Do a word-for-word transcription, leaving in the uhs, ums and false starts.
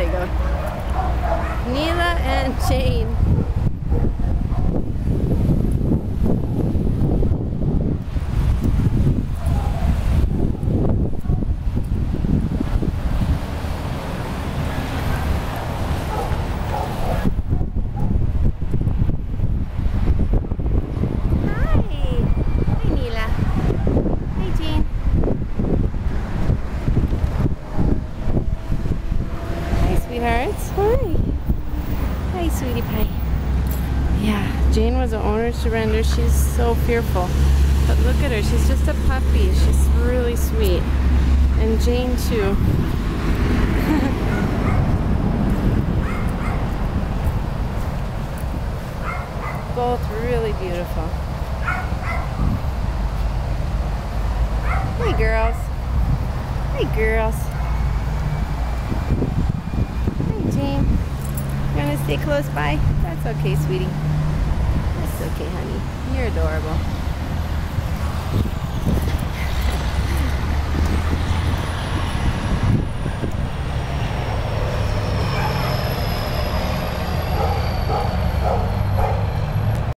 you go. Nila and Jane. Sweethearts, hi. Hi, sweetie pie. Yeah, Jane was an owner surrender. She's so fearful. But look at her. She's just a puppy. She's really sweet. And Jane, too. Both really beautiful. Hey, girls. Hey, girls. Jane, you want to stay close by? That's okay, sweetie. That's okay, honey. You're adorable.